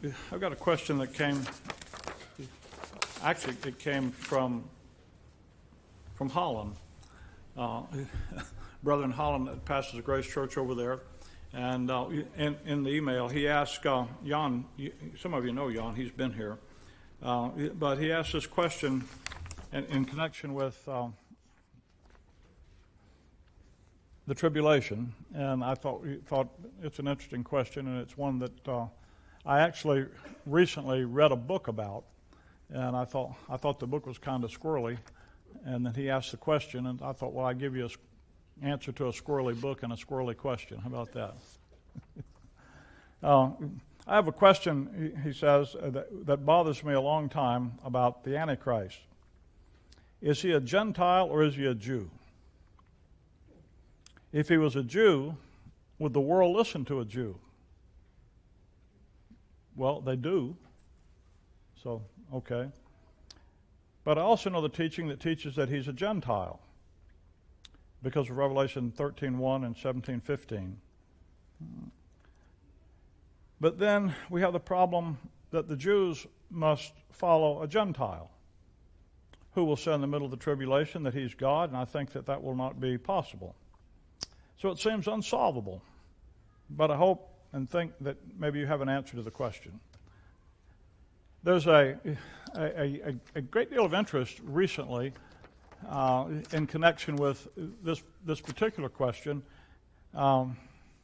I've got a question that came. Actually, it came from Holland. Brother in Holland that pastors a Grace Church over there, and in the email he asked Jan. Some of you know Jan; he's been here, but he asked this question in connection with the tribulation, and I thought it's an interesting question, and it's one that I actually recently read a book about, and I thought the book was kind of squirrely, and then he asked the question, and I thought, well, I give you an answer to a squirrely book and a squirrely question. How about that? I have a question, he says, that bothers me a long time about the Antichrist. Is he a Gentile or is he a Jew? If he was a Jew, would the world listen to a Jew? Well, they do. So, okay. But I also know the teaching that teaches that he's a Gentile because of Revelation 13:1 and 17:15. But then we have the problem that the Jews must follow a Gentile who will say in the middle of the tribulation that he's God, and I think that will not be possible. So it seems unsolvable, but I hope and think that maybe you have an answer to the question. There's a great deal of interest recently in connection with this particular question, and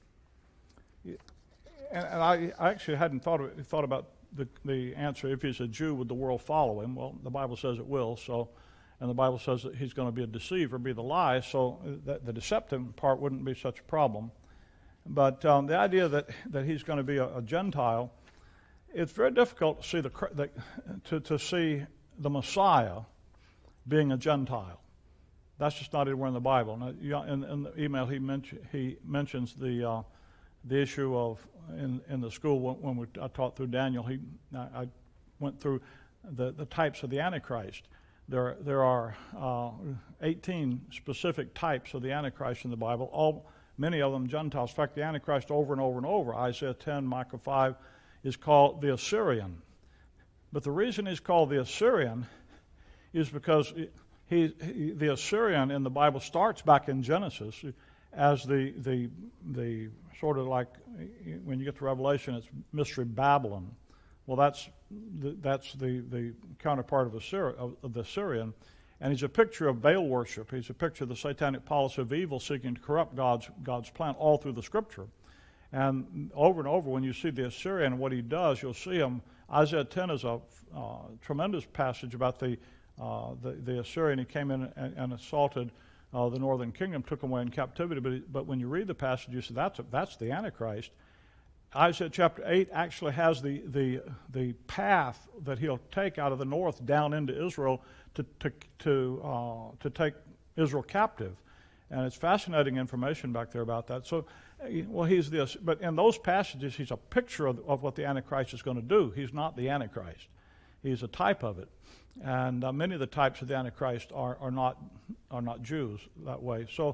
I actually hadn't thought about the answer. If he's a Jew, would the world follow him? Well, the Bible says it will. So. And the Bible says that he's going to be a deceiver, be the lie, so that the deceptive part wouldn't be such a problem. But the idea that he's going to be a Gentile, it's very difficult to see to see the Messiah being a Gentile. That's just not anywhere in the Bible. Now, in the email, he mentions the issue of in the school when I taught through Daniel. I went through the types of the Antichrist. There are 18 specific types of the Antichrist in the Bible, many of them Gentiles. In fact, the Antichrist over and over and over, Isaiah 10, Micah 5, is called the Assyrian. But the reason he's called the Assyrian is because the Assyrian in the Bible starts back in Genesis as the sort of like, when you get to Revelation, it's Mystery Babylon. Well, that's the counterpart of the Assyrian, and he's a picture of Baal worship. He's a picture of the satanic policy of evil seeking to corrupt God's plan all through the Scripture. And over, when you see the Assyrian and what he does, you'll see him. Isaiah 10 is a tremendous passage about the Assyrian. He came in and assaulted the northern kingdom, took them away in captivity. But when you read the passage, you see that's the Antichrist. Isaiah chapter 8 actually has the path that he'll take out of the north down into Israel to take Israel captive, and it's fascinating information back there about that. So, well, but in those passages, he's a picture of what the Antichrist is going to do. He's not the Antichrist; he's a type of it, and many of the types of the Antichrist are not Jews that way. So.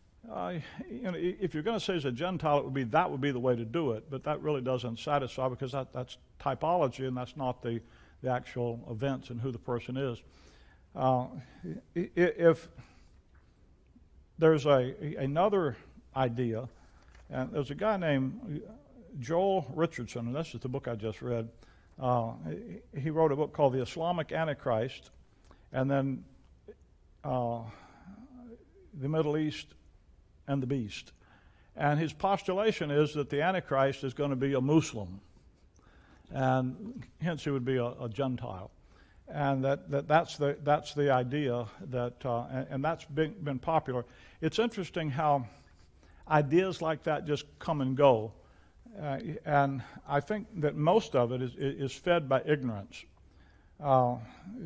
If you're going to say he's a Gentile, that would be the way to do it, but that really doesn't satisfy because that's typology and that's not the actual events and who the person is. If there's another idea, and there's a guy named Joel Richardson, and this is the book I just read. He wrote a book called The Islamic Antichrist, and then The Middle East and the Beast. And his postulation is that the Antichrist is going to be a Muslim, and hence he would be a Gentile. And that's the idea and that's been popular. It's interesting how ideas like that just come and go, and I think that most of it is fed by ignorance. And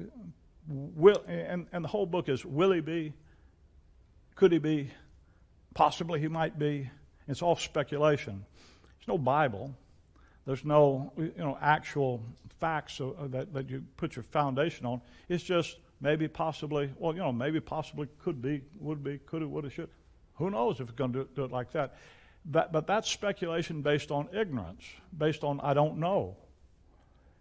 the whole book is, will he be? Could he be? Possibly he might be. It's all speculation. There's no Bible. There's no actual facts that you put your foundation on. It's just maybe, possibly, maybe, possibly, could be, would be, could have, would have, should. Who knows if it's going to do it like that. But that's speculation based on ignorance, based on I don't know.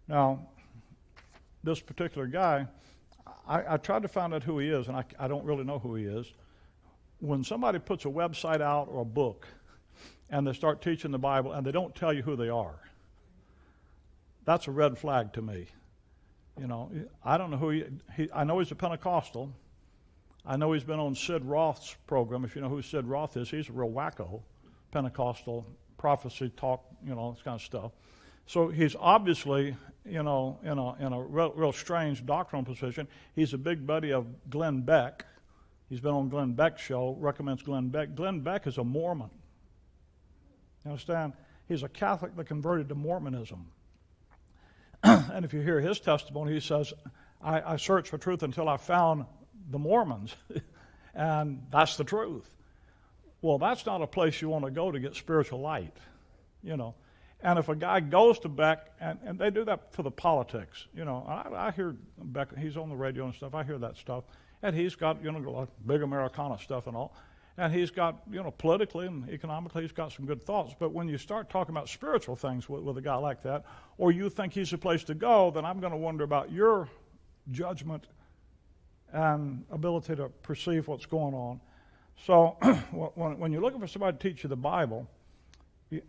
Now, this particular guy, I tried to find out who he is, and I don't really know who he is. When somebody puts a website out or a book, and they start teaching the Bible, and they don't tell you who they are, that's a red flag to me. You know, I don't know who I know he's a Pentecostal. I know he's been on Sid Roth's program. If you know who Sid Roth is, he's a real wacko, Pentecostal prophecy talk, you know, this kind of stuff. So he's obviously, you know, in a real strange doctrinal position. He's a big buddy of Glenn Beck. He's been on Glenn Beck's show, recommends Glenn Beck. Glenn Beck is a Mormon. You understand? He's a Catholic that converted to Mormonism. And if you hear his testimony, he says, I searched for truth until I found the Mormons. And that's the truth. Well, that's not a place you want to go to get spiritual light, you know. And if a guy goes to Beck, and they do that for the politics, you know. I hear Beck, he's on the radio and stuff, I hear that stuff. And he's got, you know, like big Americana stuff and all. And he's got, you know, politically and economically, he's got some good thoughts. But when you start talking about spiritual things with a guy like that, or you think he's the place to go, then I'm going to wonder about your judgment and ability to perceive what's going on. So when you're looking for somebody to teach you the Bible, you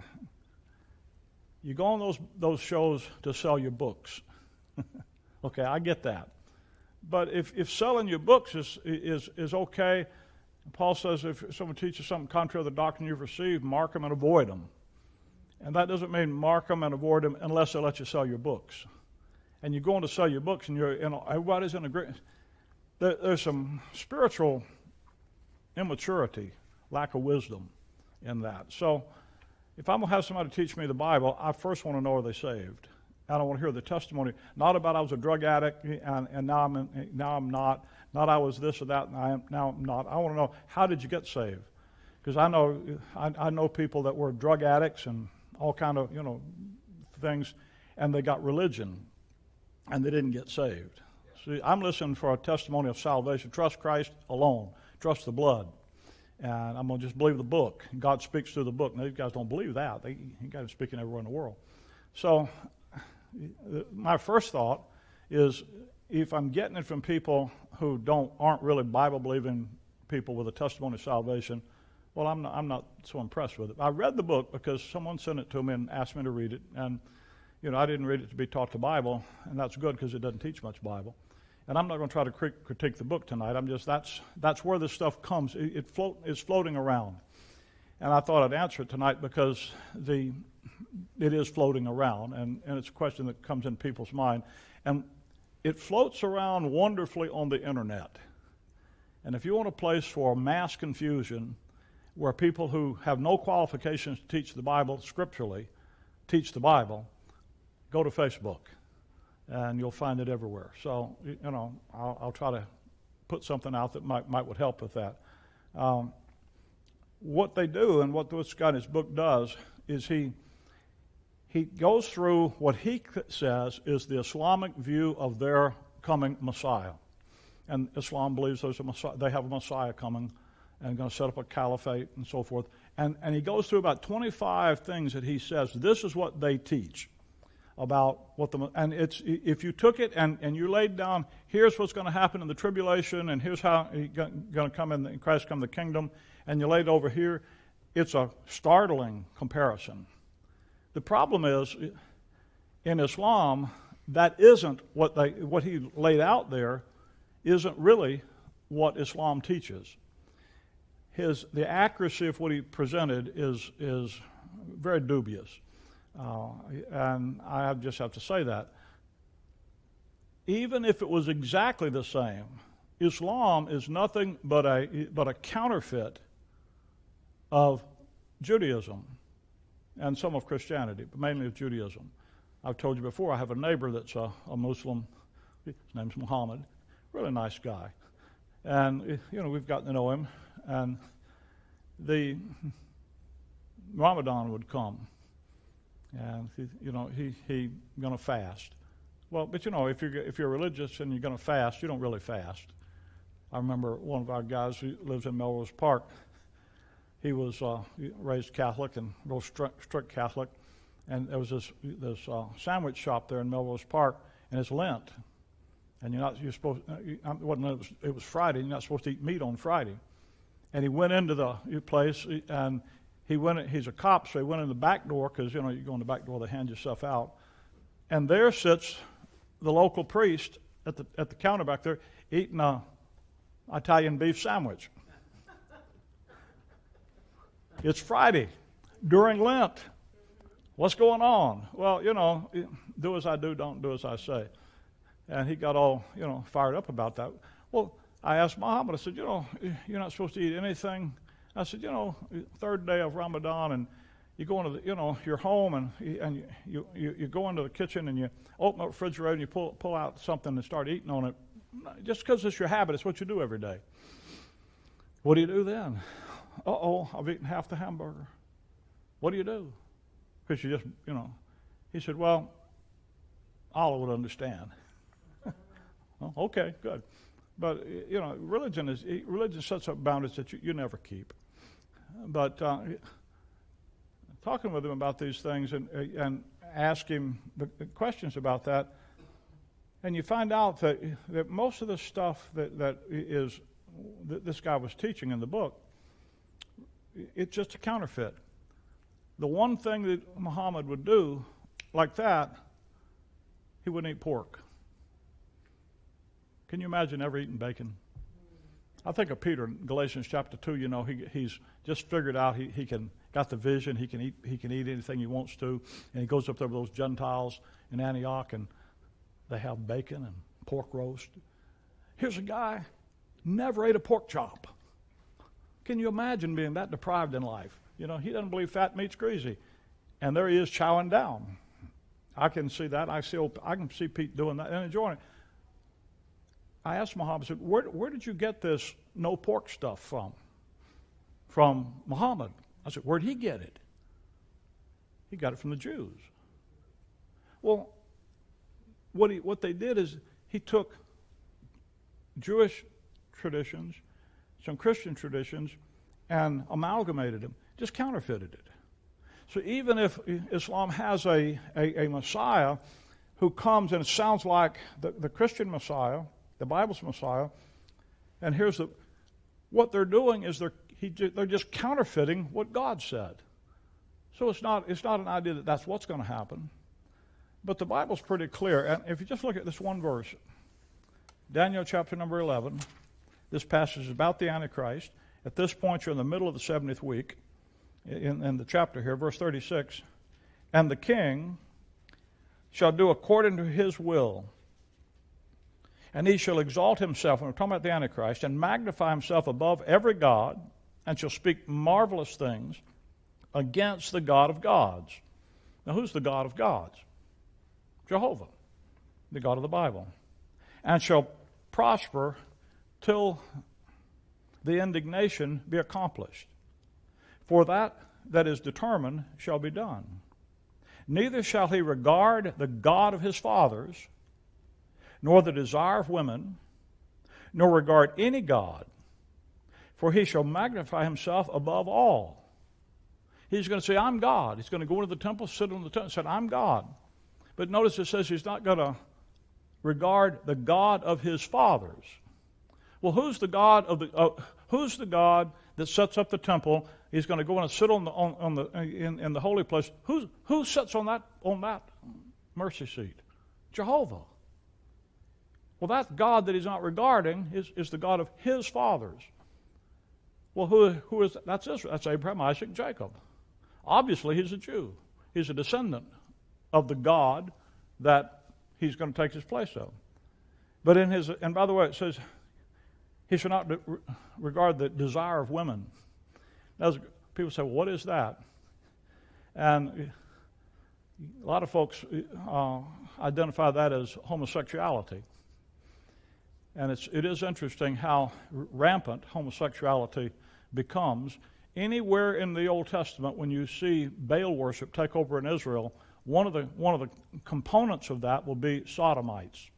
go on those shows to sell your books. Okay, I get that. But if selling your books is okay, Paul says if someone teaches something contrary to the doctrine you've received, mark them and avoid them. And that doesn't mean mark them and avoid them unless they let you sell your books. And you're going to sell your books, and everybody's in agreement. There's some spiritual immaturity, lack of wisdom in that. So if I'm going to have somebody teach me the Bible, I first want to know, are they saved? I don't want to hear the testimony, not about I was a drug addict and now I'm not, not I was this or that and now I'm not. I want to know, how did you get saved? Because I know people that were drug addicts and all kind of, you know, things, and they got religion and they didn't get saved. See, I'm listening for a testimony of salvation. Trust Christ alone. Trust the blood. And I'm going to just believe the book. God speaks through the book. Now, these guys don't believe that. He got him speaking everywhere in the world. So my first thought is, if I'm getting it from people who aren't really Bible-believing people with a testimony of salvation, well, I'm not so impressed with it. I read the book because someone sent it to me and asked me to read it. And, you know, I didn't read it to be taught the Bible, and that's good because it doesn't teach much Bible. And I'm not going to try to critique the book tonight. That's where this stuff comes. It's floating around. And I thought I'd answer it tonight because it is floating around, and it's a question that comes in people's mind. And it floats around wonderfully on the internet. And if you want a place for mass confusion where people who have no qualifications to teach the Bible scripturally teach the Bible, go to Facebook. And you'll find it everywhere. So, you know, I'll try to put something out that would help with that. What they do, and what this guy in his book does, is he goes through what he says is the Islamic view of their coming Messiah. And Islam believes there's a Messiah, they have a Messiah coming and going to set up a caliphate and so forth. And he goes through about 25 things that he says, this is what they teach about and it's, if you took it and you laid down, here's what's going to happen in the tribulation, and here's how he's going to come in Christ come the kingdom, and you laid over here, it's a startling comparison. The problem is, in Islam, that isn't what he laid out there isn't really what Islam teaches. The accuracy of what he presented is very dubious. And I just have to say that. Even if it was exactly the same, Islam is nothing but a counterfeit of Judaism and some of Christianity, but mainly of Judaism. I've told you before, I have a neighbor that's a Muslim. His name's Muhammad. Really nice guy. And, you know, we've gotten to know him. And the Ramadan would come. And he going to fast. Well, but you know, if you're religious and you're going to fast, you don't really fast. I remember one of our guys who lives in Melrose Park. He was raised Catholic and real strict Catholic, And there was this sandwich shop there in Melrose Park, and it's Lent. And it was Friday, you're not supposed to eat meat on Friday. And he went into the place, and he's a cop, so he went in the back door, because, you go in the back door, they hand you stuff out. And there sits the local priest at the counter back there, eating a Italian beef sandwich. It's Friday, during Lent. What's going on? Well, do as I do, don't do as I say. And he got all, fired up about that. Well, I asked Muhammad, I said, you're not supposed to eat anything. I said, third day of Ramadan, and you go into your home, and you go into the kitchen, and you open up the refrigerator, and you pull out something and start eating on it. Just because it's your habit, it's what you do every day. What do you do then? I've eaten half the hamburger. What do you do? Because you just, he said, well, Allah would understand. Well, okay, good. But, religion sets up boundaries that you never keep. But talking with him about these things and ask him the questions about that, and you find out that most of the stuff that this guy was teaching in the book, it's just a counterfeit. The one thing that Muhammad would do like that, he wouldn't eat pork. Can you imagine ever eating bacon? I think of Peter in Galatians chapter 2. He's just figured out he got the vision. He can eat anything he wants to, and he goes up there with those Gentiles in Antioch, and they have bacon and pork roast. Here's a guy never ate a pork chop. Can you imagine being that deprived in life? He doesn't believe fat meat's greasy, and there he is chowing down. I can see that. I can see Pete doing that and enjoying it. I asked Muhammad, I said, where did you get this no pork stuff from? From Muhammad. I said, where'd he get it? He got it from the Jews. Well, what they did is he took Jewish traditions, some Christian traditions, and amalgamated them, just counterfeited it. So even if Islam has a Messiah who comes and it sounds like the Christian Messiah, the Bible's Messiah, and what they're doing is they're just counterfeiting what God said. So it's not an idea that that's what's going to happen. But the Bible's pretty clear. And if you just look at this one verse, Daniel chapter number 11, this passage is about the Antichrist. At this point, you're in the middle of the 70th week in the chapter here, verse 36. And the king shall do according to his will, and he shall exalt himself, and we're talking about the Antichrist, and magnify himself above every god, and shall speak marvelous things against the God of gods. Now, who's the God of gods? Jehovah, the God of the Bible. And shall prosper till the indignation be accomplished. For that is determined shall be done. Neither shall he regard the God of his fathers, nor the desire of women, nor regard any God, for he shall magnify himself above all. He's going to say, I'm God. He's going to go into the temple, sit on the temple, and say, I'm God. But notice it says he's not going to regard the God of his fathers. Well, who's the God that sets up the temple? He's going to go in and sit in the holy place. Who sits on that mercy seat? Jehovah. Well, that God that he's not regarding is the God of his fathers. Well, who is that? That's Israel. That's Abraham, Isaac, Jacob. Obviously, he's a Jew. He's a descendant of the God that he's going to take his place of. But and by the way, it says he shall not regard the desire of women. Now, people say, well, what is that? And a lot of folks identify that as homosexuality. And it is interesting how rampant homosexuality becomes. Anywhere in the Old Testament, when you see Baal worship take over in Israel, one of the components of that will be sodomy,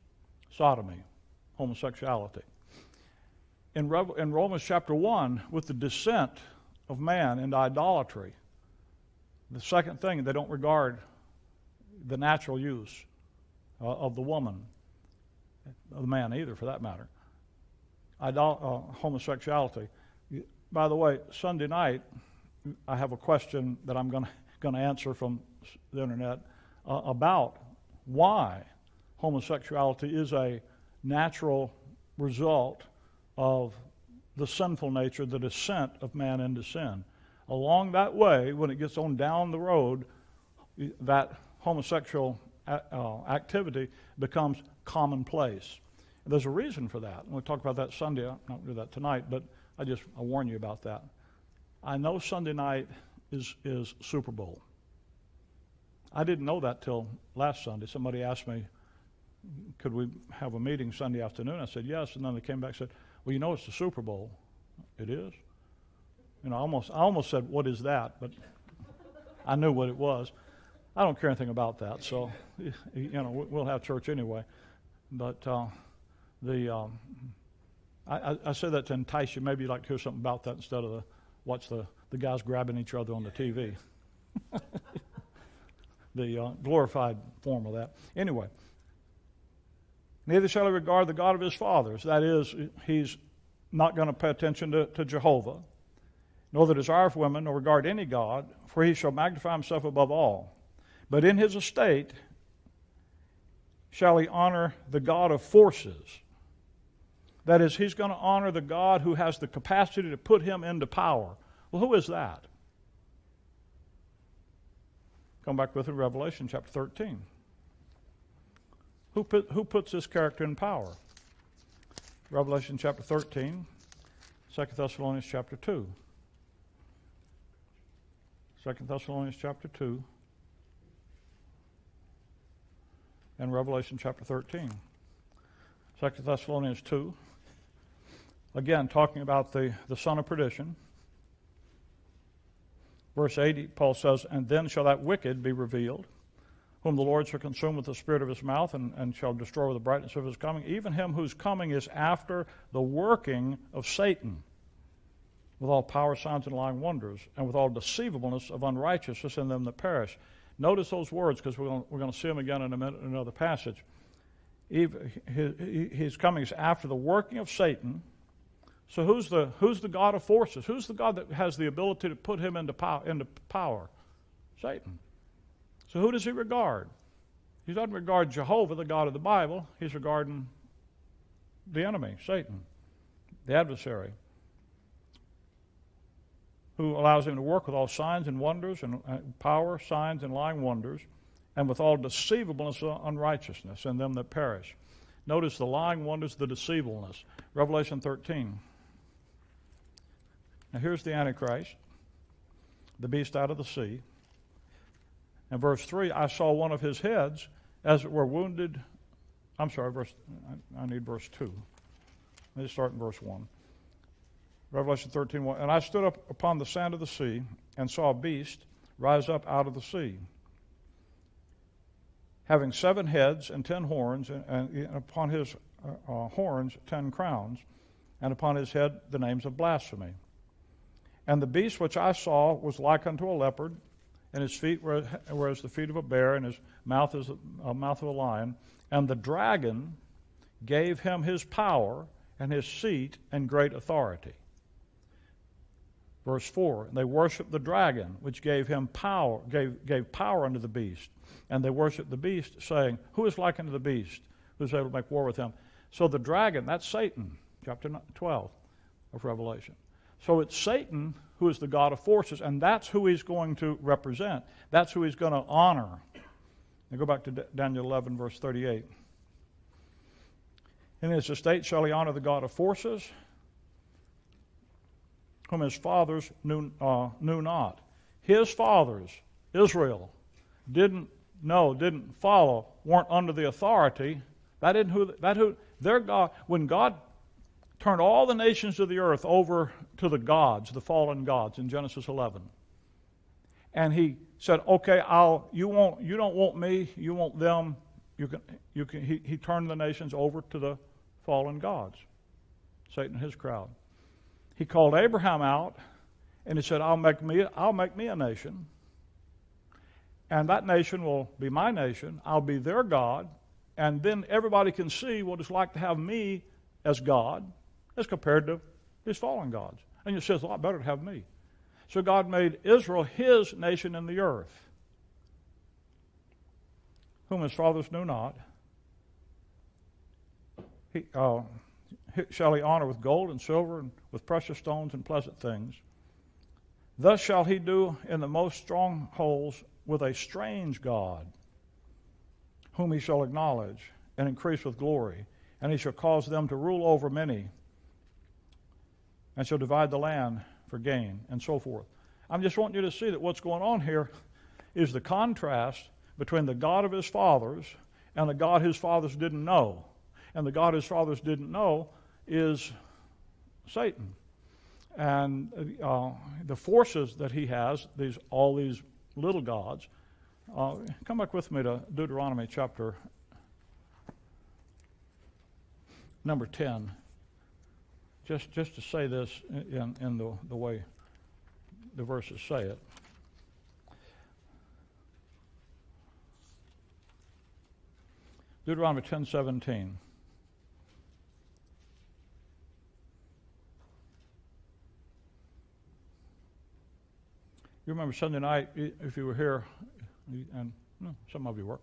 homosexuality. In Romans chapter 1, with the descent of man into idolatry, the second thing, they don't regard the natural use of the woman, of the man either, for that matter. Homosexuality. By the way, Sunday night, I have a question that I'm going to answer from the internet about why homosexuality is a natural result of the sinful nature, the descent of man into sin. Along that way, when it gets on down the road, that homosexual activity becomes commonplace. There's a reason for that. We'll talk about that Sunday. I'm not going to do that tonight, but I warn you about that. I know Sunday night is Super Bowl. I didn't know that till last Sunday. Somebody asked me, could we have a meeting Sunday afternoon? I said, yes. And then they came back and said, well, you know it's the Super Bowl. It is? I almost said, what is that? But I knew what it was. I don't care anything about that, so, we'll have church anyway. But I say that to entice you. Maybe you'd like to hear something about that instead of watch the guys grabbing each other on the TV. The glorified form of that. Anyway, neither shall he regard the God of his fathers. That is, he's not going to pay attention to Jehovah, nor the desire of women, nor regard any God, for he shall magnify himself above all. But in his estate shall he honor the God of forces. That is, he's going to honor the God who has the capacity to put him into power. Well, who is that? Come back with it, Revelation chapter 13. Who puts this character in power? Revelation chapter 13, 2 Thessalonians chapter 2. 2 Thessalonians chapter 2, and Revelation chapter 13. 2 Thessalonians 2, again talking about the son of perdition. Verse 80, Paul says, and then shall that wicked be revealed, whom the Lord shall consume with the spirit of his mouth, and shall destroy with the brightness of his coming, even him whose coming is after the working of Satan, with all power, signs, and lying wonders, and with all deceivableness of unrighteousness in them that perish. Notice those words, because we're going to see them again in a minute in another passage. His coming is after the working of Satan. So who's the God of forces? Who's the God that has the ability to put him into power? Satan. So who does he regard? He doesn't regard Jehovah, the God of the Bible. He's regarding the enemy, Satan, the adversary, who allows him to work with all signs and wonders and power, signs, and lying wonders, and with all deceivableness of unrighteousness in them that perish. Notice the lying wonders, the deceivableness. Revelation 13. Now here's the Antichrist, the beast out of the sea. And verse 3, I saw one of his heads as it were wounded. I need verse 2. Let me start in verse 1. Revelation 13:1. And I stood up upon the sand of the sea and saw a beast rise up out of the sea, having 7 heads and 10 horns, and upon his horns 10 crowns, and upon his head the names of blasphemy. And the beast which I saw was like unto a leopard, and his feet were as the feet of a bear, and his mouth is a mouth of a lion. And the dragon gave him his power and his seat and great authority. Verse 4, they worshiped the dragon, which gave him power, gave power unto the beast. And they worshiped the beast, saying, who is like unto the beast, who is able to make war with him? So the dragon, that's Satan, chapter 12 of Revelation. So it's Satan who is the God of forces, and that's who he's going to represent. That's who he's going to honor. Now go back to Daniel 11, verse 38. In his estate shall he honor the God of forces, whom his fathers knew not. His fathers, Israel, didn't follow, weren't under the authority. Their God. When God turned all the nations of the earth over to the gods, the fallen gods, in Genesis 11, and he said, "Okay, you don't want me, you want them. He turned the nations over to the fallen gods, Satan and his crowd. He called Abraham out, and he said, "I'll make me a nation." And that nation will be my nation. I'll be their God. And then everybody can see what it's like to have me as God as compared to these fallen gods. And you say it's a lot better to have me. So God made Israel his nation in the earth, whom his fathers knew not. Shall he honor with gold and silver and with precious stones and pleasant things. Thus shall he do in the most strongholds with a strange God, whom he shall acknowledge and increase with glory. And he shall cause them to rule over many, and shall divide the land for gain, and so forth. I just want you to see that what's going on here is the contrast between the God of his fathers and the God his fathers didn't know. And the God his fathers didn't know is Satan. And the forces that he has, all these little gods. Come back with me to Deuteronomy chapter number 10. Just to say this in the way the verses say it. Deuteronomy 10:17. You remember Sunday night, if you were here, and some of you were,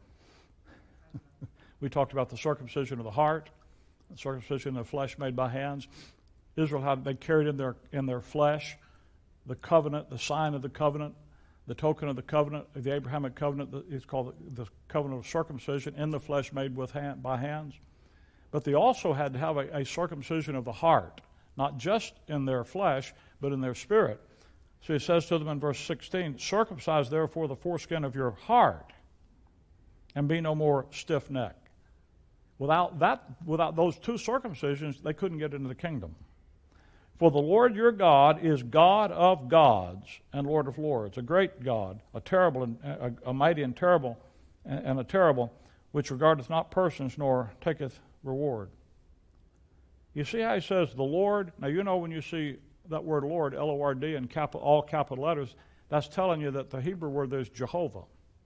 we talked about the circumcision of the heart, the circumcision of the flesh made by hands. Israel they carried in their flesh the covenant, the sign of the covenant, the token of the covenant, the Abrahamic covenant. It's called the covenant of circumcision in the flesh made by hands. But they also had to have a circumcision of the heart, not just in their flesh, but in their spirit. So he says to them in verse 16, circumcise therefore the foreskin of your heart, and be no more stiff-necked. Without those two circumcisions, they couldn't get into the kingdom. For the Lord your God is God of gods and Lord of lords, a great God, a terrible and a mighty and terrible, and a terrible, which regardeth not persons nor taketh reward. You see how he says the Lord? Now you know when you see that word Lord, L-O-R-D, in all capital letters, that's telling you that the Hebrew word there is Jehovah.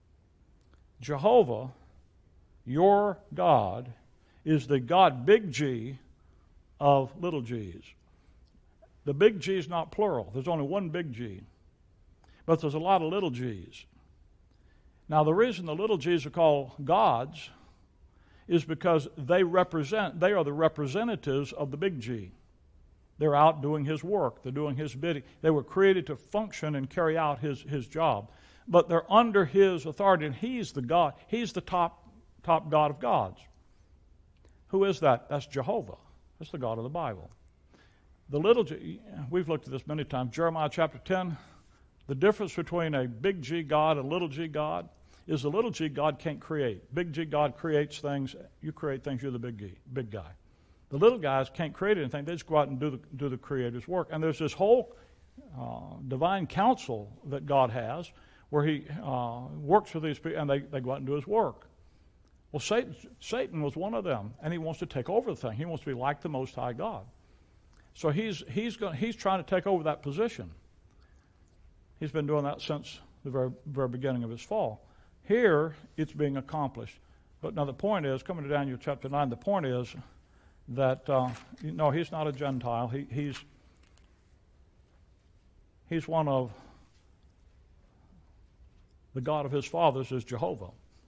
Jehovah, your God, is the God, big G, of little g's. The big G is not plural. There's only one big G. But there's a lot of little g's. Now, the reason the little g's are called gods is because they are the representatives of the big G. They're out doing his work. They're doing his bidding. They were created to function and carry out his job. But they're under his authority, and he's the God. He's the top God of gods. Who is that? That's Jehovah. That's the God of the Bible. The little G, we've looked at this many times. Jeremiah chapter 10, the difference between a big G God and a little G God is the little G God can't create. Big G God creates things. You create things, you're the big guy. The little guys can't create anything. They just go out and do the Creator's work. And there's this whole divine counsel that God has where he works with these people, and they go out and do his work. Well, Satan was one of them, and he wants to take over the thing. He wants to be like the Most High God. So he's trying to take over that position. He's been doing that since the very beginning of his fall. Here, it's being accomplished. But now the point is, coming to Daniel chapter 9, the point is that, no, he's not a Gentile. He's one of the God of his fathers is Jehovah.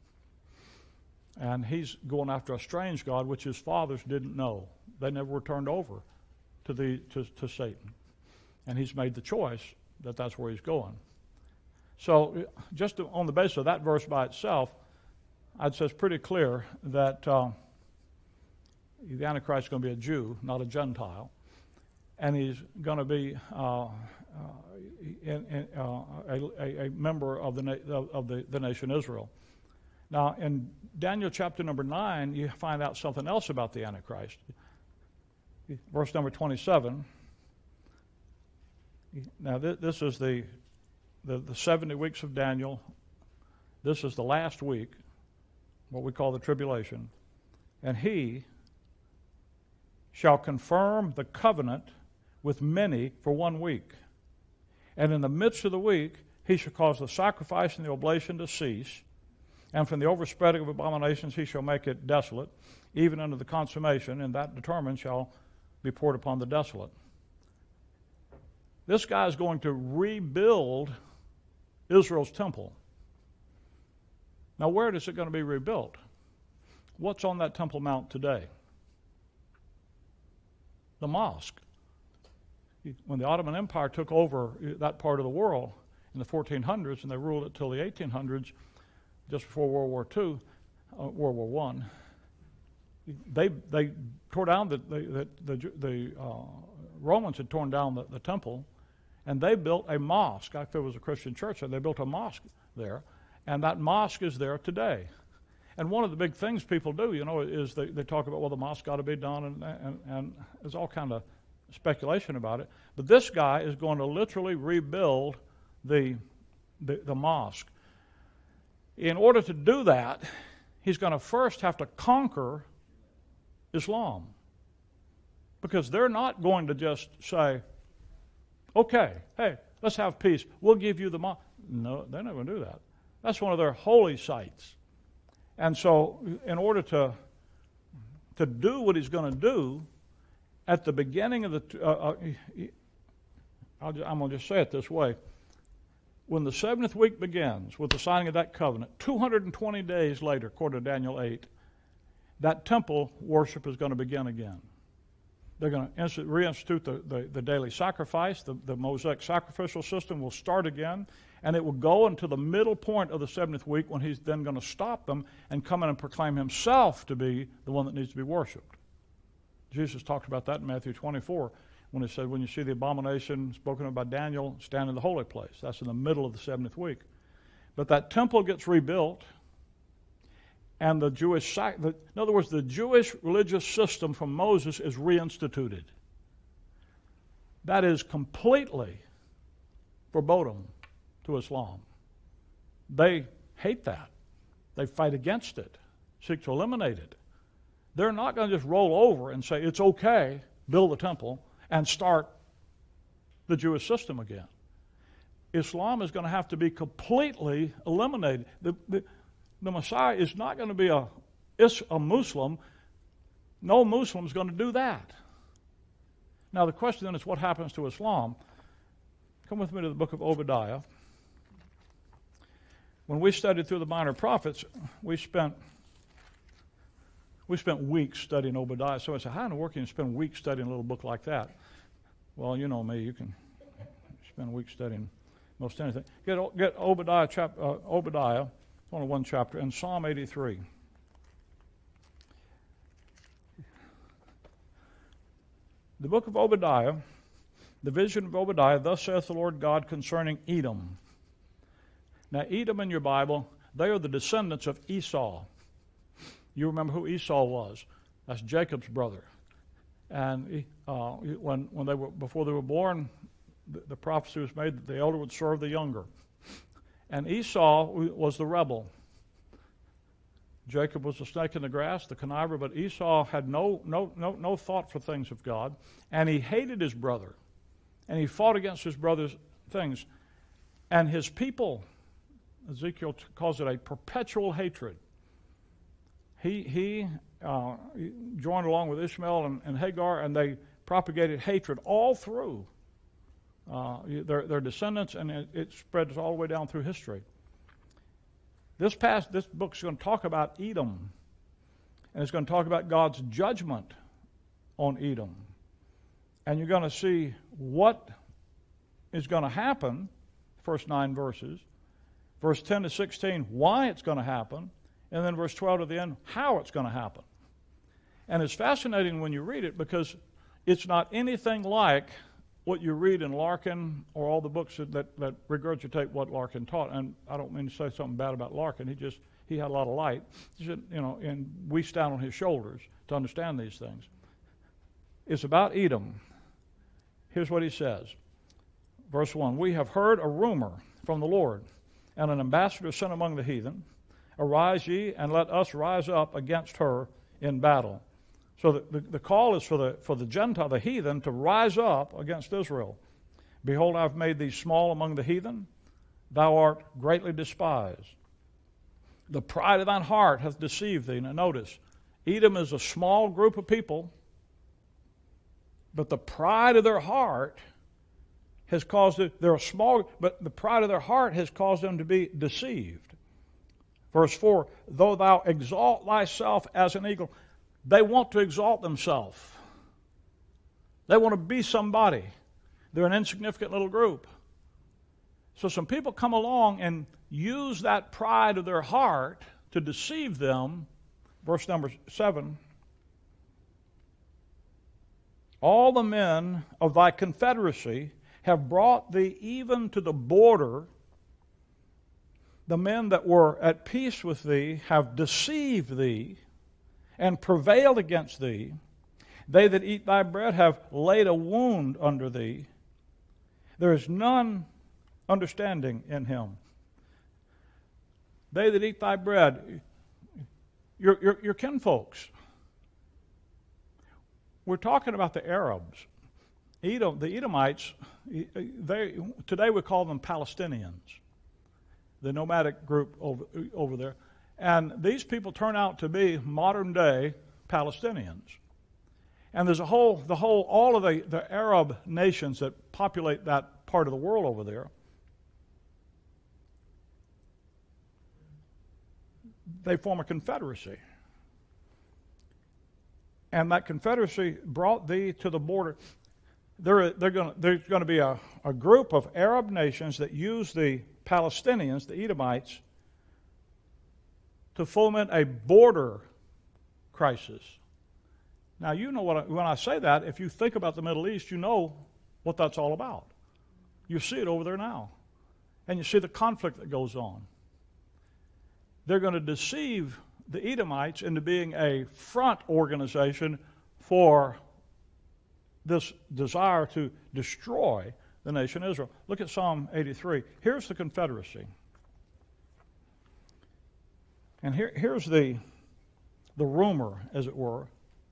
And he's going after a strange God, which his fathers didn't know. They never were turned over to Satan. And he's made the choice that that's where he's going. So just on the basis of that verse by itself, I'd say it's pretty clear that the Antichrist is going to be a Jew, not a Gentile. And he's going to be a member of the nation Israel. Now, in Daniel chapter number 9, you find out something else about the Antichrist. Verse number 27. Now, this is the 70 weeks of Daniel. This is the last week, what we call the tribulation. And he shall confirm the covenant with many for 1 week. And in the midst of the week he shall cause the sacrifice and the oblation to cease, and from the overspreading of abominations he shall make it desolate, even unto the consummation, and that determined shall be poured upon the desolate. This guy is going to rebuild Israel's temple. Now, where is it going to be rebuilt? What's on that Temple Mount today? The mosque. When the Ottoman Empire took over that part of the world in the 1400s, and they ruled it till the 1800s, just before World War II, World War I, they tore down the Romans had torn down the temple, and they built a mosque. Actually, it was a Christian church, and they built a mosque there, and that mosque is there today. And one of the big things people do, is they talk about, well, the mosque got to be done, and there's all kind of speculation about it. But this guy is going to literally rebuild the mosque. In order to do that, he's going to first have to conquer Islam. Because they're not going to just say, okay, hey, let's have peace. We'll give you the mosque. No, they're not going to do that. That's one of their holy sites. And so in order to do what he's going to do, at the beginning of I'm going to just say it this way. When the 70th week begins with the signing of that covenant, 220 days later, according to Daniel 8, that temple worship is going to begin again. They're going to reinstitute the daily sacrifice. The Mosaic sacrificial system will start again, and it will go until the middle point of the 70th week, when he's then going to stop them and come in and proclaim himself to be the one that needs to be worshipped. Jesus talked about that in Matthew 24 when he said, when you see the abomination spoken of by Daniel, stand in the holy place. That's in the middle of the 70th week. But that temple gets rebuilt, and the Jewish religious system from Moses is reinstituted. That is completely verboten to Islam. They hate that. They fight against it, seek to eliminate it. They're not going to just roll over and say, it's okay, build the temple, and start the Jewish system again. Islam is going to have to be completely eliminated. The Messiah is not going to be a Muslim. No Muslim is going to do that. Now the question then is, what happens to Islam? Come with me to the book of Obadiah. When we studied through the minor prophets, we spent weeks studying Obadiah. So I said, how in the world can you spend weeks studying a little book like that? Well, you know me, you can spend weeks studying most anything. Get Obadiah, Obadiah, only one chapter, and Psalm 83. The book of Obadiah, the vision of Obadiah, thus saith the Lord God concerning Edom. Now, Edom in your Bible, they are the descendants of Esau. You remember who Esau was? That's Jacob's brother. And when they were, before they were born, the prophecy was made that the elder would serve the younger. And Esau was the rebel. Jacob was the snake in the grass, the conniver, but Esau had no thought for things of God, and he hated his brother, and he fought against his brother's things. And his people, Ezekiel calls it a perpetual hatred. He joined along with Ishmael and Hagar, and they propagated hatred all through their descendants, and it spreads all the way down through history. This book is going to talk about Edom, and it's going to talk about God's judgment on Edom. And you're going to see what is going to happen, first 9 verses, verse 10 to 16, why it's going to happen, and then verse 12 to the end, how it's going to happen. And it's fascinating when you read it, because it's not anything like what you read in Larkin or all the books that regurgitate what Larkin taught. And I don't mean to say something bad about Larkin. He had a lot of light, and we stand on his shoulders to understand these things. It's about Edom. Here's what he says. Verse 1, we have heard a rumor from the Lord, and an ambassador sent among the heathen. Arise ye, and let us rise up against her in battle. So the call is for the Gentile, the heathen, to rise up against Israel. Behold, I've made thee small among the heathen, thou art greatly despised. The pride of thine heart hath deceived thee. Now notice, Edom is a small group of people, but the pride of their heart has caused it, they're a small, but the pride of their heart has caused them to be deceived. Verse 4, though thou exalt thyself as an eagle. They want to exalt themselves. They want to be somebody. They're an insignificant little group. So some people come along and use that pride of their heart to deceive them. Verse number 7. All the men of thy confederacy have brought thee even to the border. The men that were at peace with thee have deceived thee and prevailed against thee. They that eat thy bread have laid a wound under thee. There is none understanding in him. They that eat thy bread, your kinfolks. We're talking about the Arabs. Edom, the Edomites, today we call them Palestinians, the nomadic group over there. And these people turn out to be modern-day Palestinians. And there's all of the Arab nations that populate that part of the world over there. They form a confederacy. And that confederacy brought thee to the border. There's going to be a group of Arab nations that use the Palestinians, the Edomites, to foment a border crisis. Now, you know when I say that, if you think about the Middle East, you know what that's all about. You see it over there now. And you see the conflict that goes on. They're going to deceive the Edomites into being a front organization for this desire to destroy the nation Israel. Look at Psalm 83. Here's the confederacy. And here's the rumor, as it were.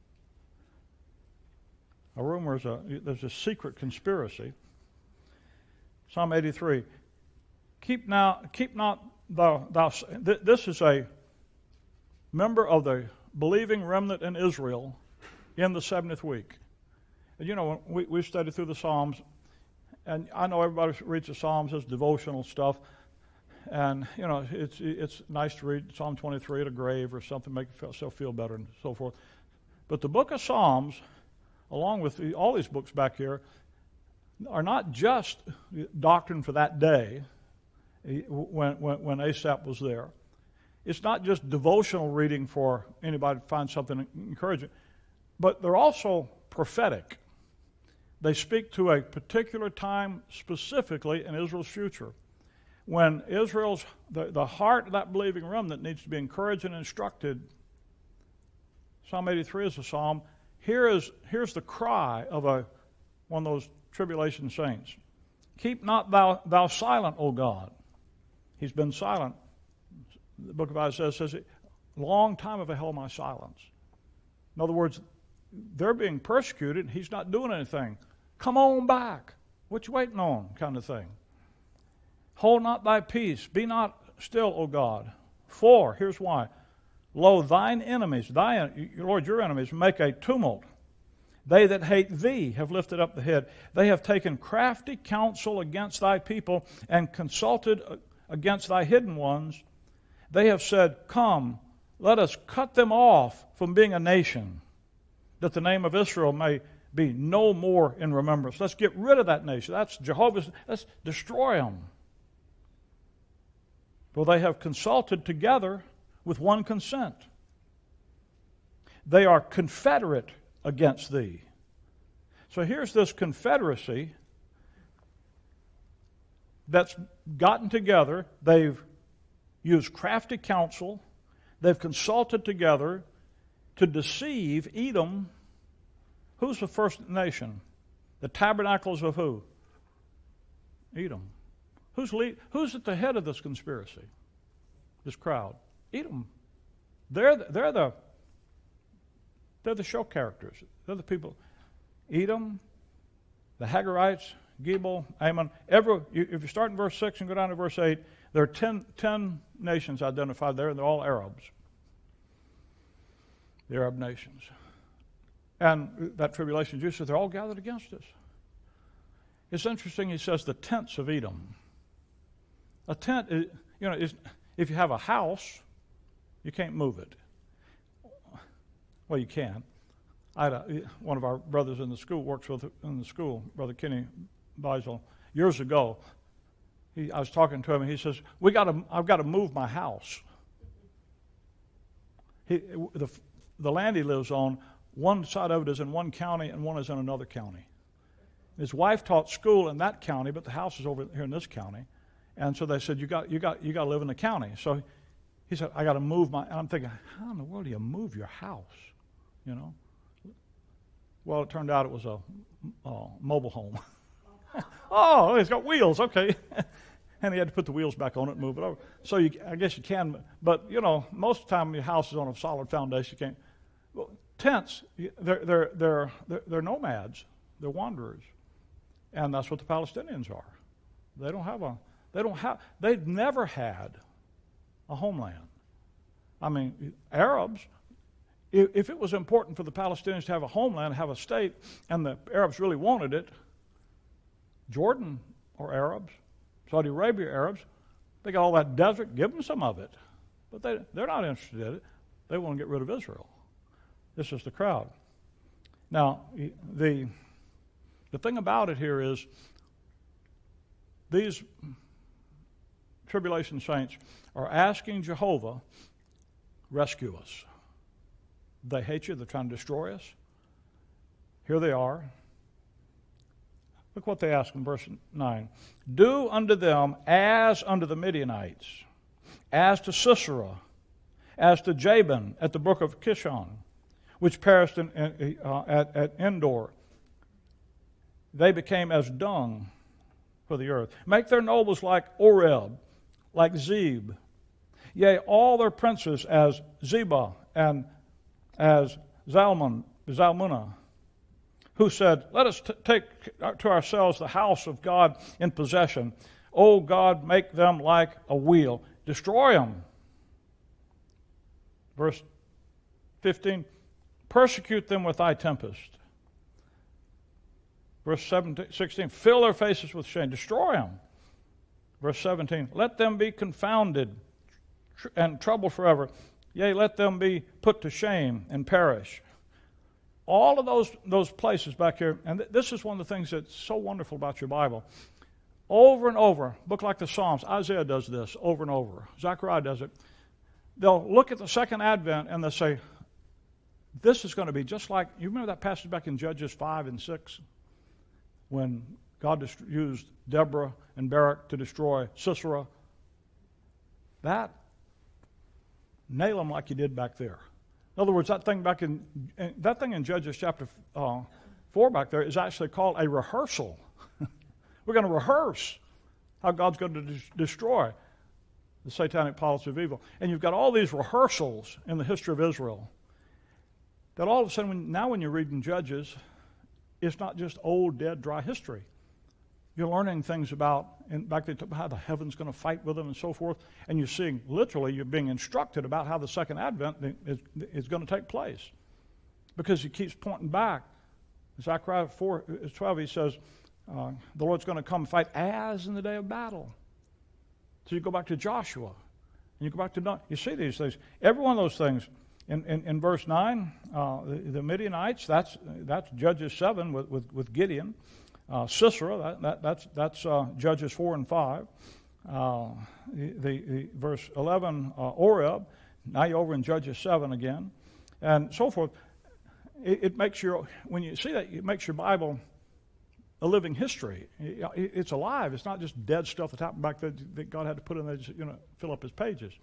A rumor is there's a secret conspiracy. Psalm 83. Keep not thou. This is a member of the believing remnant in Israel in the 70th week. And you know, we've studied through the Psalms, and I know everybody reads the Psalms as devotional stuff, and you know, it's nice to read Psalm 23 at a grave or something, make yourself feel better and so forth. But the book of Psalms, along with all these books back here, are not just doctrine for that day when Asaph was there. It's not just devotional reading for anybody to find something encouraging, but they're also prophetic. They speak to a particular time specifically in Israel's future, when Israel's, the heart of that believing remnant needs to be encouraged and instructed. Psalm 83 is a psalm. Here's the cry of one of those tribulation saints. Keep not thou silent, O God. He's been silent. The book of Isaiah says, long time have I held my silence. In other words, they're being persecuted. He's not doing anything. Come on back. What you waiting on, kind of thing. Hold not thy peace. Be not still, O God. For, here's why. Lo, thine enemies, Lord, your enemies, make a tumult. They that hate thee have lifted up the head. They have taken crafty counsel against thy people and consulted against thy hidden ones. They have said, come, let us cut them off from being a nation, that the name of Israel may be no more in remembrance. Let's get rid of that nation. That's Jehovah's. Let's destroy them. For they have consulted together with one consent. They are confederate against thee. So here's this confederacy that's gotten together. They've used crafty counsel. They've consulted together to deceive Edom. Who's the first nation? The tabernacles of who? Edom. Who's at the head of this conspiracy? This crowd? Edom. They're the show characters. They're the people. Edom, the Hagarites, Gebal, Ammon. If you start in verse 6 and go down to verse 8, there are 10 nations identified there, and they're all Arabs. The Arab nations. And that tribulation Jew says they're all gathered against us. It's interesting, he says, the tents of Edom. A tent, is, if you have a house, you can't move it. Well, you can. One of our brothers in the school works with in the school, Brother Kenny Beisel, years ago. I was talking to him, and he says, "I've got to move my house." The land he lives on, one side of it is in one county, and one is in another county. His wife taught school in that county, but the house is over here in this county, and so they said, "You got to live in the county." So he said, "I got to move my." And I'm thinking, how in the world do you move your house? You know. Well, it turned out it was a mobile home. Oh, it's got wheels. Okay. And he had to put the wheels back on it and move it over. So I guess you can, but most of the time your house is on a solid foundation. You can't. Well, tents, they're nomads. They're wanderers, and that's what the Palestinians are. They've never had a homeland. I mean, Arabs. If it was important for the Palestinians to have a homeland, have a state, and the Arabs really wanted it, Jordan are Arabs, Saudi Arabia Arabs, they got all that desert, give them some of it. But they're not interested in it. They want to get rid of Israel. This is the crowd. Now, the thing about it here is these tribulation saints are asking Jehovah, rescue us. They hate you. They're trying to destroy us. Here they are. Look what they ask in verse 9. Do unto them as unto the Midianites, as to Sisera, as to Jabin at the brook of Kishon, which perished at Endor. They became as dung for the earth. Make their nobles like Oreb, like Zeb. Yea, all their princes as Zebah and as Zalmunna, who said, let us take to ourselves the house of God in possession. O God, make them like a wheel. Destroy them. Verse 15, persecute them with thy tempest. Verse 16, fill their faces with shame. Destroy them. Verse 17, let them be confounded and troubled forever. Yea, let them be put to shame and perish. All of those places back here, and this is one of the things that's so wonderful about your Bible. Over and over, a book like the Psalms, Isaiah does this over and over. Zechariah does it. They'll look at the second advent and they'll say, this is going to be just like, you remember that passage back in Judges 5 and 6? When God used Deborah and Barak to destroy Sisera? Nail them like you did back there. In other words, that thing in Judges chapter 4 back there is actually called a rehearsal. We're going to rehearse how God's going to destroy the satanic policy of evil. And you've got all these rehearsals in the history of Israel that all of a sudden, when you're reading Judges, it's not just old, dead, dry history. You're learning things about how the heaven's going to fight with them and so forth. And you're seeing, literally, you're being instructed about how the second advent is going to take place. Because he keeps pointing back. Zechariah 4:12, he says, the Lord's going to come fight as in the day of battle. So you go back to Joshua. And you go back to, you see these things. Every one of those things. In verse 9, the Midianites, that's Judges 7 with Gideon. Sisera, that's Judges 4 and 5. The verse 11, Oreb, now you're over in Judges 7 again, and so forth. It makes when you see that, it makes your Bible a living history. It's alive. It's not just dead stuff that happened back there that God had to put in there to fill up his pages.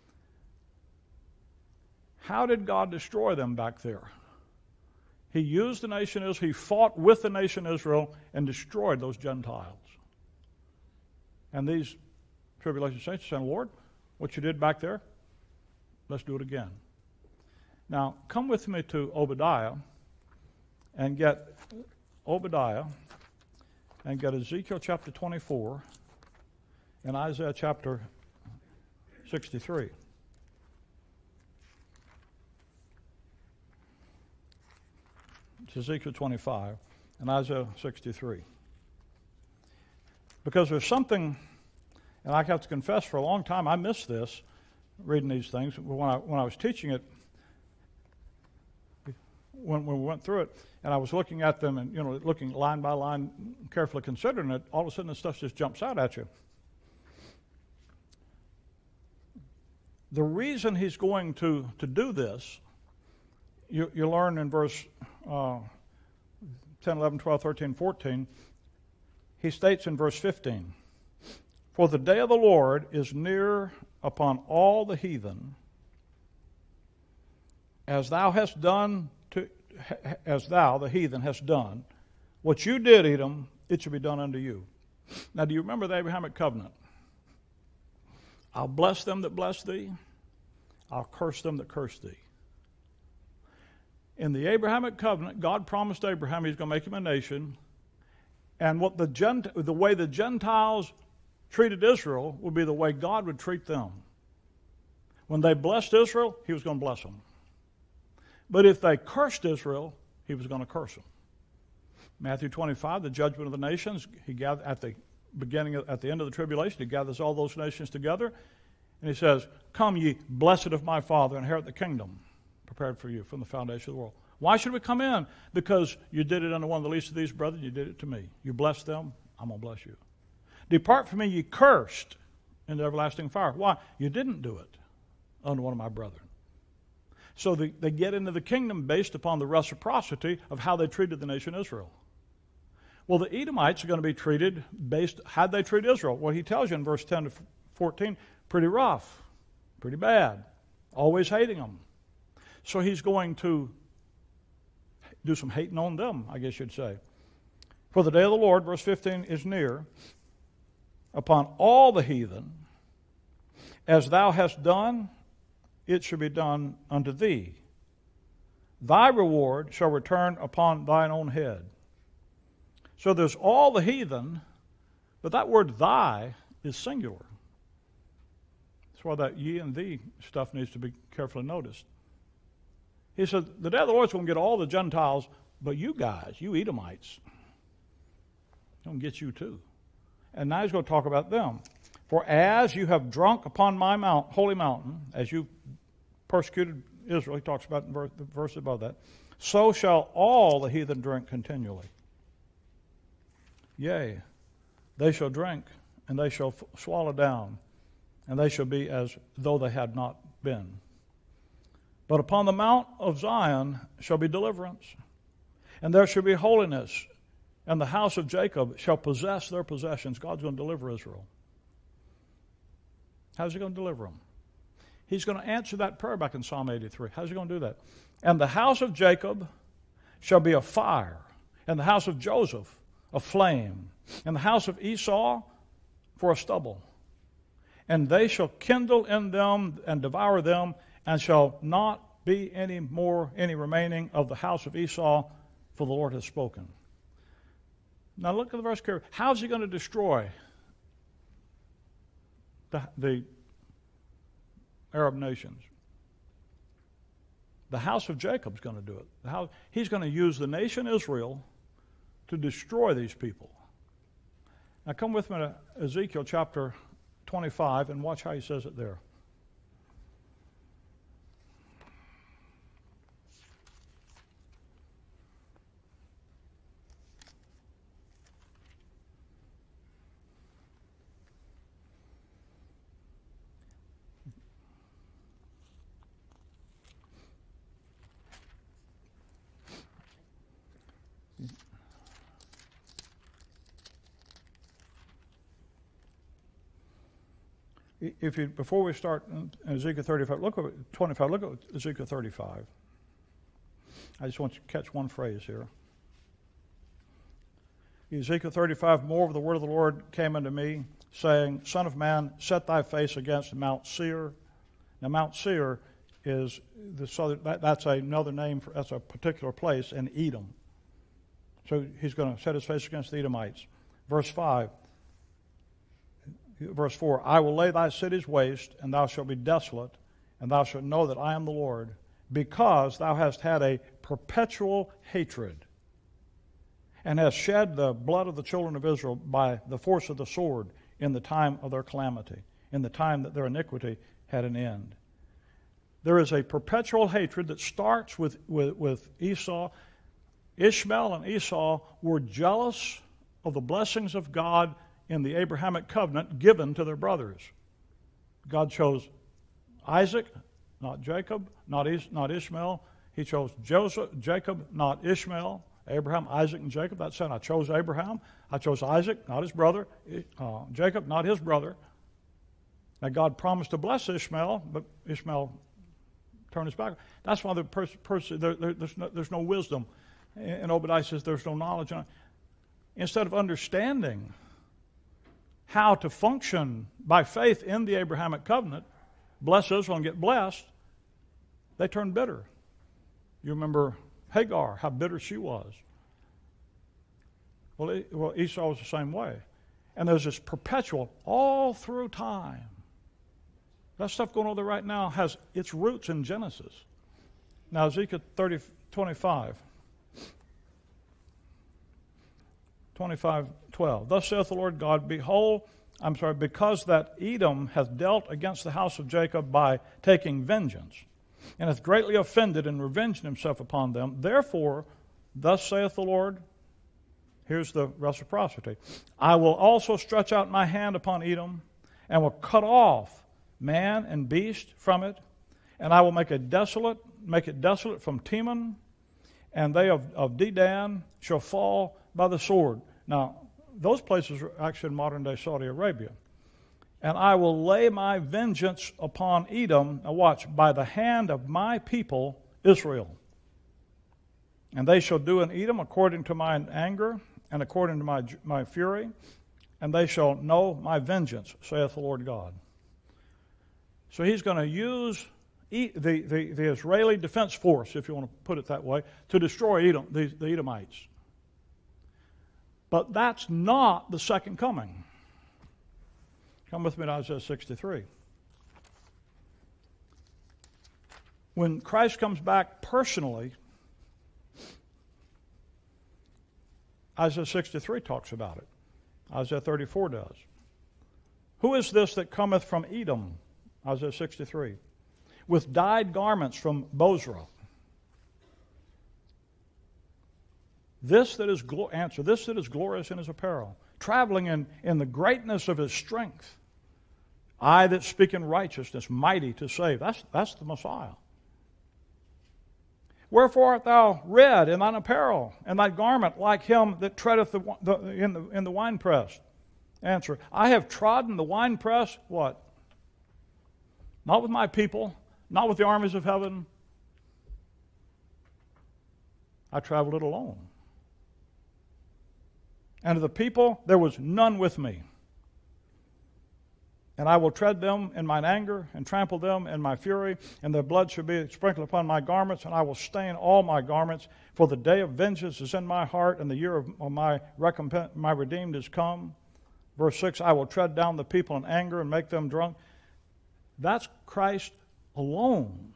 How did God destroy them back there? He used the nation Israel, he fought with the nation Israel and destroyed those Gentiles. And these tribulation saints are saying, Lord, what you did back there, let's do it again. Now, come with me to Obadiah and get Obadiah and get Ezekiel chapter 24 and Isaiah chapter 63. It's Ezekiel 25 and Isaiah 63. Because there's something, and I have to confess, for a long time I missed this, reading these things. When I was teaching it, when we went through it, and I was looking at them and, looking line by line, carefully considering it, all of a sudden this stuff just jumps out at you. The reason he's going to do this, you learn in verse 10, 11, 12, 13, 14, he states in verse 15, "For the day of the Lord is near upon all the heathen, as thou, the heathen, hast done. What you did, Edom, it shall be done unto you." Now, do you remember the Abrahamic covenant? I'll bless them that bless thee. I'll curse them that curse thee. In the Abrahamic covenant, God promised Abraham he's going to make him a nation, and the way the Gentiles treated Israel would be the way God would treat them. When they blessed Israel, he was going to bless them. But if they cursed Israel, he was going to curse them. Matthew 25, the judgment of the nations, he gathered at the end of the tribulation, he gathers all those nations together, and he says, "Come ye, blessed of my Father, inherit the kingdom prepared for you from the foundation of the world." Why should we come in? Because you did it unto one of the least of these brethren, you did it to me. You blessed them, I'm going to bless you. "Depart from me, ye cursed, into everlasting fire." Why? You didn't do it unto one of my brethren. So they get into the kingdom based upon the reciprocity of how they treated the nation Israel. Well, the Edomites are going to be treated based, how'd they treat Israel? Well, he tells you in verse 10 to 14, pretty rough, pretty bad, always hating them. So he's going to do some hating on them, I guess you'd say. "For the day of the Lord," verse 15, "is near upon all the heathen. As thou hast done, it shall be done unto thee. Thy reward shall return upon thine own head." So there's all the heathen, but that word "thy" is singular. That's why that "ye" and "thee" stuff needs to be carefully noticed. He said, the day of the Lord's going to get all the Gentiles, but you guys, you Edomites, going to get you too. And now he's going to talk about them. "For as you have drunk upon my holy mountain," as you persecuted Israel, he talks about in the verse above that, "so shall all the heathen drink continually. Yea, they shall drink, and they shall swallow down, and they shall be as though they had not been. But upon the mount of Zion shall be deliverance, and there shall be holiness, and the house of Jacob shall possess their possessions." God's going to deliver Israel. How's he going to deliver them? He's going to answer that prayer back in Psalm 83. How's he going to do that? "And the house of Jacob shall be a fire, and the house of Joseph a flame, and the house of Esau for a stubble. And they shall kindle in them and devour them, and shall not be any remaining of the house of Esau, for the Lord has spoken." Now look at the verse carefully. How's he going to destroy the Arab nations? The house of Jacob's going to do it. He's going to use the nation Israel to destroy these people. Now come with me to Ezekiel chapter 25 and watch how he says it there. Before we start Ezekiel 35, look at 25. Look at Ezekiel 35. I just want you to catch one phrase here. Ezekiel 35, more of the word of the Lord came unto me, saying, "Son of man, set thy face against Mount Seir." Now, Mount Seir is that's another name that's a particular place in Edom. So he's going to set his face against the Edomites. Verse 5. Verse 4, I will lay thy cities waste, and thou shalt be desolate, and thou shalt know that I am the Lord, because thou hast had a perpetual hatred, and hast shed the blood of the children of Israel by the force of the sword in the time of their calamity, in the time that their iniquity had an end. There is a perpetual hatred that starts with Esau. Ishmael and Esau were jealous of the blessings of God in the Abrahamic covenant given to their brothers. God chose Isaac, not Jacob, not Ishmael. He chose Jacob, not Ishmael. Abraham, Isaac, and Jacob. That said, I chose Abraham. I chose Isaac, not his brother. Jacob, not his brother. Now God promised to bless Ishmael, but Ishmael turned his back. That's why there's no wisdom. And Obadiah says there's no knowledge. Instead of understanding how to function by faith in the Abrahamic covenant, bless Israel and get blessed, they turned bitter. You remember Hagar, how bitter she was. Well, Esau was the same way. And there's this perpetual, all through time. That stuff going on there right now has its roots in Genesis. Now, Ezekiel 25. 25:12. Thus saith the Lord God, because that Edom hath dealt against the house of Jacob by taking vengeance, and hath greatly offended and revenged himself upon them. Therefore, thus saith the Lord, here's the reciprocity, I will also stretch out my hand upon Edom, and will cut off man and beast from it, and I will make it desolate from Teman, and they of Dedan shall fall by the sword. Now, those places are actually in modern-day Saudi Arabia. And I will lay my vengeance upon Edom, now watch, by the hand of my people Israel. And they shall do in Edom according to mine anger and according to my fury, and they shall know my vengeance, saith the Lord God. So he's going to use the Israeli Defense Force, if you want to put it that way, to destroy Edom, the Edomites. But that's not the second coming. Come with me to Isaiah 63. When Christ comes back personally, Isaiah 63 talks about it. Isaiah 34 does. Who is this that cometh from Edom? Isaiah 63. With dyed garments from Bozrah. This that is glorious in his apparel, traveling in the greatness of his strength. I that speak in righteousness, mighty to save. That's the Messiah. Wherefore art thou red in thine apparel, and thy garment like him that treadeth in the winepress? Answer, I have trodden the winepress, what? Not with my people, not with the armies of heaven. I traveled it alone. And of the people there was none with me. And I will tread them in mine anger, and trample them in my fury, and their blood shall be sprinkled upon my garments, and I will stain all my garments. For the day of vengeance is in my heart, and the year of my recompense, my redeemed is come. Verse 6, I will tread down the people in anger and make them drunk. That's Christ alone,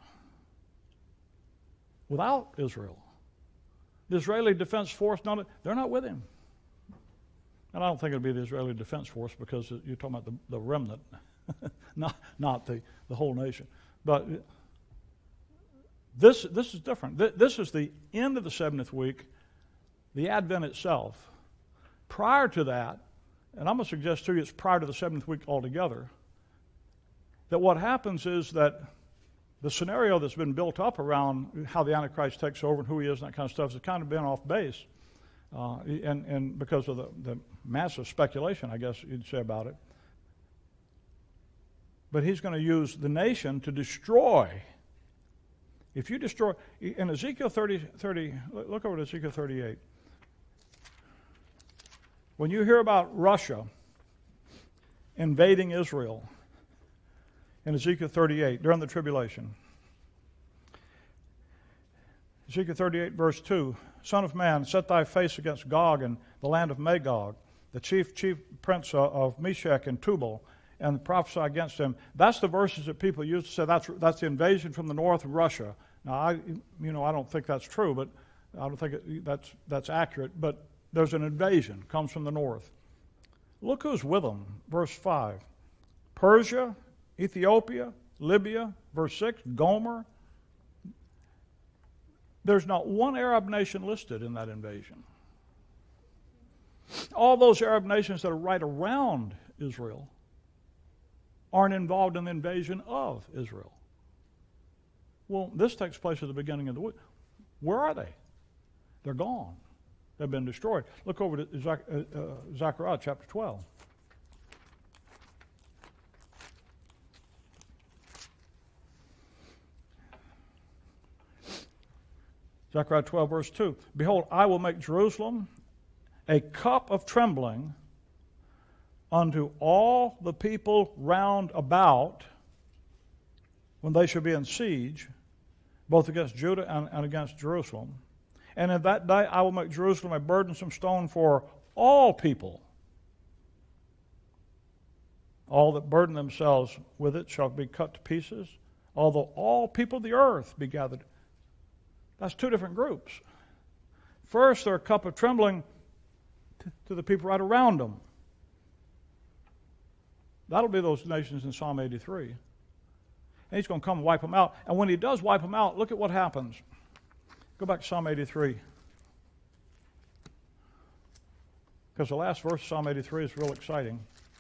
without Israel. The Israeli Defense Force, they're not with him. And I don't think it'll be the Israeli Defense Force, because you're talking about the remnant, not the whole nation. But this is different. This is the end of the 70th week, the Advent itself. Prior to that, and I'm going to suggest to you it's prior to the 70th week altogether, that what happens is that the scenario that's been built up around how the Antichrist takes over and who he is and that kind of stuff has kind of been off base. And because of the massive speculation, I guess you'd say, about it. But he's going to use the nation to destroy. If you destroy, in Ezekiel 30, look over to Ezekiel 38. When you hear about Russia invading Israel in Ezekiel 38 during the tribulation, Ezekiel 38, verse 2, Son of man, set thy face against Gog and the land of Magog, the chief prince of Meshach and Tubal, and prophesy against him. That's the verses that people use to say that's the invasion from the north of Russia. Now, I don't think that's true, but I don't think that's accurate. But there's an invasion, comes from the north. Look who's with them. Verse 5. Persia, Ethiopia, Libya. Verse 6, Gomer. There's not one Arab nation listed in that invasion. All those Arab nations that are right around Israel aren't involved in the invasion of Israel. Well, this takes place at the beginning of the week. Where are they? They're gone. They've been destroyed. Look over to Zechariah chapter 12. Zechariah 12, verse 2. Behold, I will make Jerusalem a cup of trembling unto all the people round about when they shall be in siege, both against Judah and against Jerusalem. And in that day I will make Jerusalem a burdensome stone for all people. All that burden themselves with it shall be cut to pieces, although all people of the earth be gathered. That's two different groups. First, they're a cup of trembling to the people right around them. That'll be those nations in Psalm 83. And he's going to come and wipe them out. And when he does wipe them out, look at what happens. Go back to Psalm 83. Because the last verse of Psalm 83 is real exciting.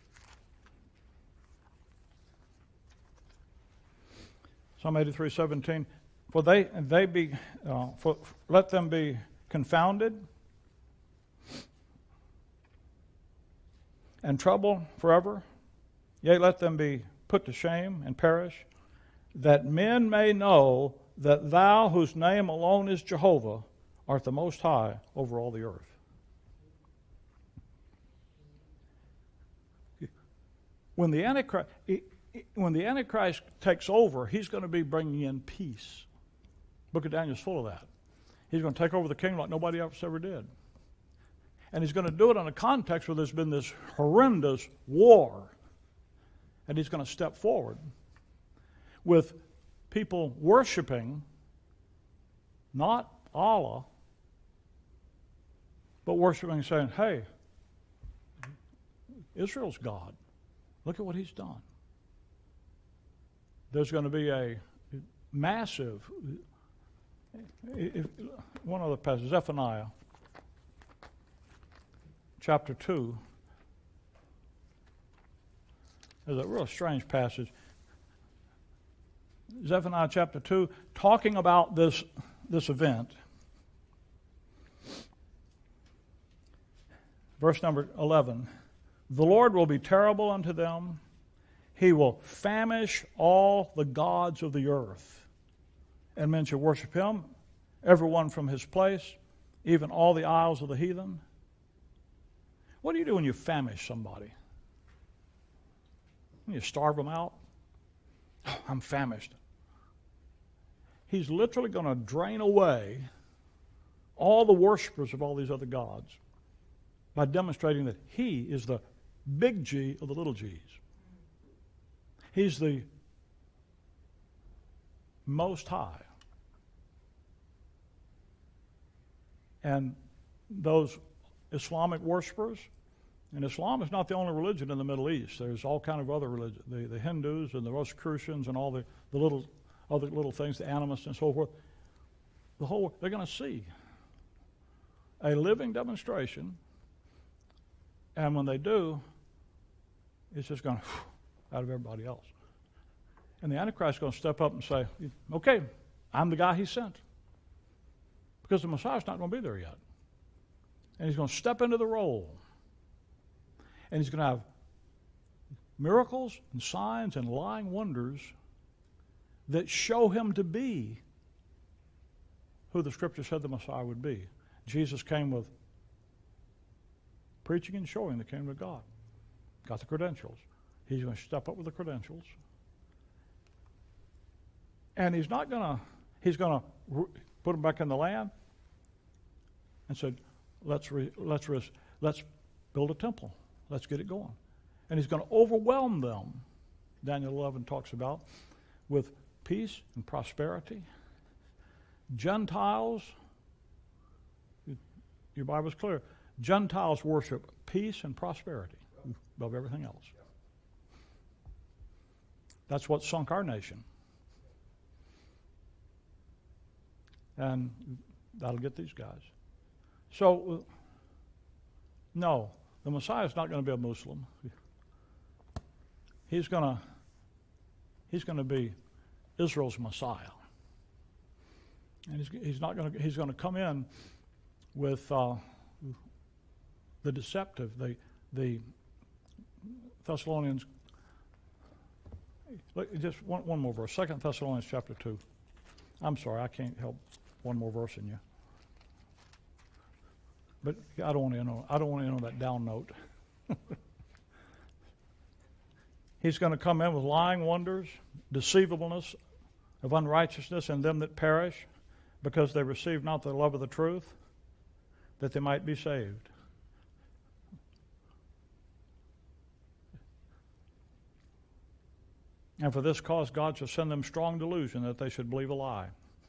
Psalm 83:17. For let them be confounded and troubled forever. Yea, let them be put to shame and perish, that men may know that thou, whose name alone is Jehovah, art the Most High over all the earth. When the Antichrist takes over, he's going to be bringing in peace. Book of Daniel is full of that. He's going to take over the kingdom like nobody else ever did. And he's going to do it in a context where there's been this horrendous war. And he's going to step forward with people worshiping not Allah, but worshiping and saying, hey, Israel's God. Look at what he's done. There's going to be a massive, one other passage, Zephaniah chapter 2. There's a real strange passage. Zephaniah chapter 2, talking about this event. Verse number 11. The Lord will be terrible unto them. He will famish all the gods of the earth. And men shall worship him, everyone from his place, even all the isles of the heathen. What do you do when you famish somebody? You starve them out? Oh, I'm famished. He's literally going to drain away all the worshipers of all these other gods by demonstrating that he is the big G of the little G's. He's the Most High. And those Islamic worshipers, and Islam is not the only religion in the Middle East. There's all kind of other religions, the Hindus and the Rosicrucians and all the little other little things, the animists and so forth. They're going to see a living demonstration, and when they do, it's just going out of everybody else. And the Antichrist is going to step up and say, okay, I'm the guy he sent. Because the Messiah's not going to be there yet. And he's going to step into the role. And he's going to have miracles and signs and lying wonders that show him to be who the Scripture said the Messiah would be. Jesus came with preaching and showing the kingdom of God. Got the credentials. He's going to step up with the credentials. And he's going to put them back in the land and said, let's Build a temple. Let's get it going. And he's going to overwhelm them, Daniel 11 talks about, with peace and prosperity. Gentiles, your Bible's clear, Gentiles worship peace and prosperity above everything else. That's what sunk our nation. And that'll get these guys. So, no, the Messiah is not going to be a Muslim. He's going to be Israel's Messiah. And he's going to come in with the deceptive, the Thessalonians. Just one more verse. 2 Thessalonians chapter 2. I'm sorry, I can't help one more verse in you. But I don't want to end on that down note. He's going to come in with lying wonders, deceivableness of unrighteousness in them that perish, because they receive not the love of the truth, that they might be saved. And for this cause God shall send them strong delusion, that they should believe a lie.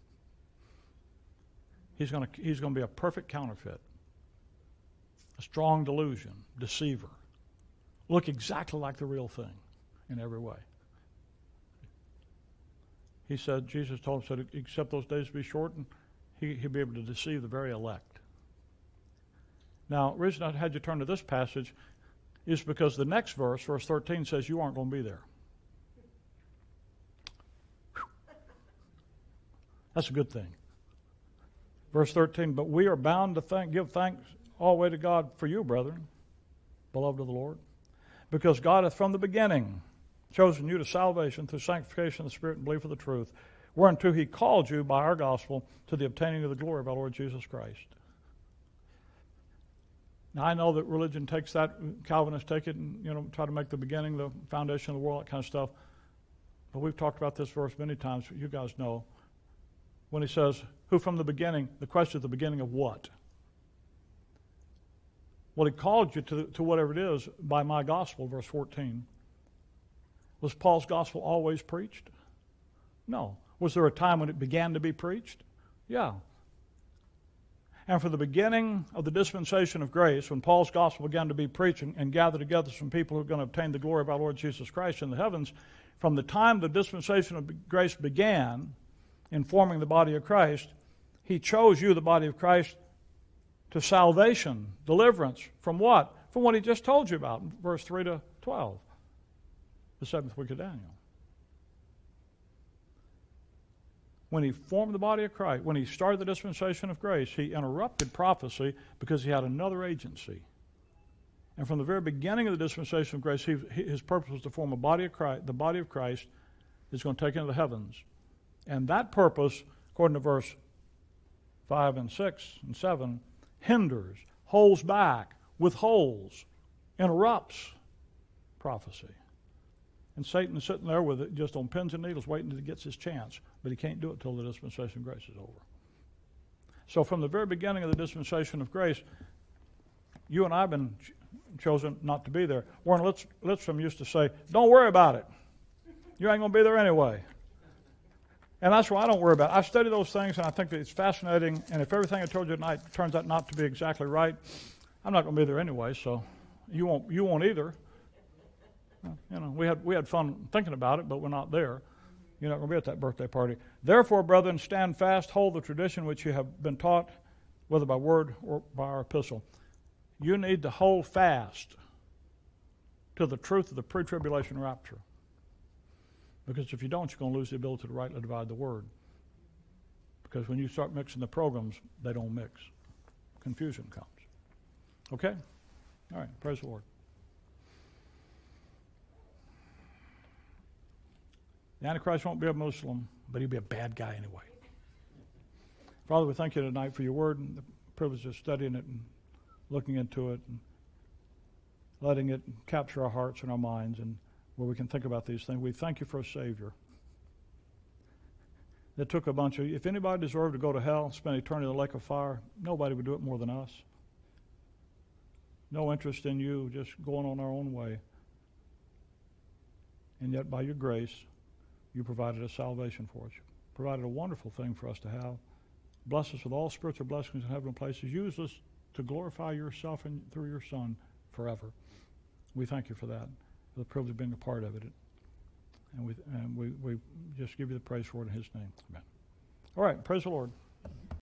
He's going to be a perfect counterfeit. A strong delusion, deceiver. Look exactly like the real thing in every way. He said, Jesus told him, except those days be shortened, he'll be able to deceive the very elect. Now, the reason I had you turn to this passage is because the next verse, verse 13, says you aren't going to be there. That's a good thing. Verse 13, but we are bound to give thanks always to God for you, brethren, beloved of the Lord, because God hath from the beginning chosen you to salvation through sanctification of the Spirit and belief of the truth, whereunto he called you by our gospel to the obtaining of the glory of our Lord Jesus Christ. Now, I know that religion takes that, Calvinists take it and try to make the beginning the foundation of the world, that kind of stuff. But we've talked about this verse many times. You guys know. When he says, who from the beginning, the question is the beginning of what? Well, he called you to whatever it is by my gospel, verse 14. Was Paul's gospel always preached? No. Was there a time when it began to be preached? Yeah. And for the beginning of the dispensation of grace, when Paul's gospel began to be preached and gathered together some people who are going to obtain the glory of our Lord Jesus Christ in the heavens, from the time the dispensation of grace began in forming the body of Christ, he chose you, the body of Christ, to salvation, deliverance. From what? From what he just told you about in verse 3 to 12, the 7th week of Daniel. When he formed the body of Christ, when he started the dispensation of grace, he interrupted prophecy because he had another agency. And from the very beginning of the dispensation of grace, his purpose was to form a body of Christ. The body of Christ is going to take into the heavens. And that purpose, according to verse 5 and 6 and 7, hinders, holds back, withholds, interrupts prophecy. And Satan is sitting there with it just on pins and needles waiting until he gets his chance. But he can't do it until the dispensation of grace is over. So from the very beginning of the dispensation of grace, you and I have been chosen not to be there. Warren Litstrom used to say, don't worry about it. You ain't going to be there anyway. And that's why I don't worry about it. I study those things, and I think that it's fascinating. And if everything I told you tonight turns out not to be exactly right, I'm not going to be there anyway, so you won't either. We had fun thinking about it, but we're not there. You're not going to be at that birthday party. Therefore, brethren, stand fast, hold the tradition which you have been taught, whether by word or by our epistle. You need to hold fast to the truth of the pre-tribulation rapture. Because if you don't, you're going to lose the ability to rightly divide the word. Because when you start mixing the programs, they don't mix. Confusion comes. Okay? All right. Praise the Lord. The Antichrist won't be a Muslim, but he'll be a bad guy anyway. Father, we thank you tonight for your word and the privilege of studying it and looking into it and letting it capture our hearts and our minds and where we can think about these things. We thank you for a Savior that took a bunch of, if anybody deserved to go to hell, spend eternity in the lake of fire, nobody would do it more than us. no interest in you, just going on our own way. And yet by your grace, you provided a salvation for us. You provided a wonderful thing for us to have. Bless us with all spiritual blessings in heavenly places. Use us to glorify yourself and through your Son forever. We thank you for that, for the privilege of being a part of it. And we just give you the praise for it in his name. Amen. All right, praise the Lord.